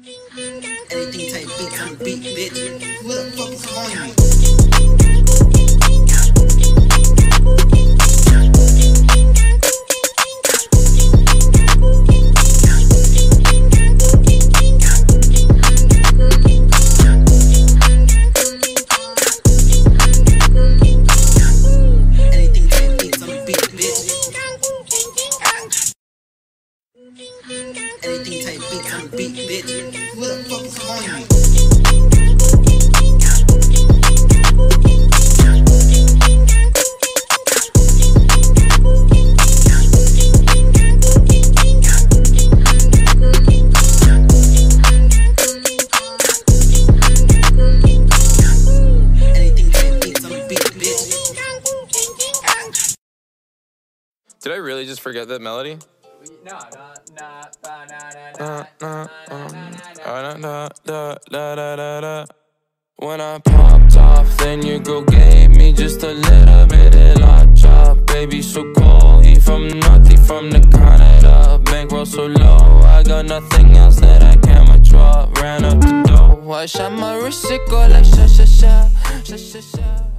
Anything type beats on the beat, bitch. Who the fuck is calling me? Anything type beats on the beat, bitch. Anything type beats on the beat, bitch. Who the fuck is calling me? Anything type beats on the beat, bitch. Did I really just forget that melody? When I popped off, then your girl gave me just a little bit of la chop. Baby so cold, he from north, he from the Canada. Bankroll so low, I got nothing else that I can withdraw. Ran up the door, I shot my wrist, it go like sha sha sha, sha sha sha.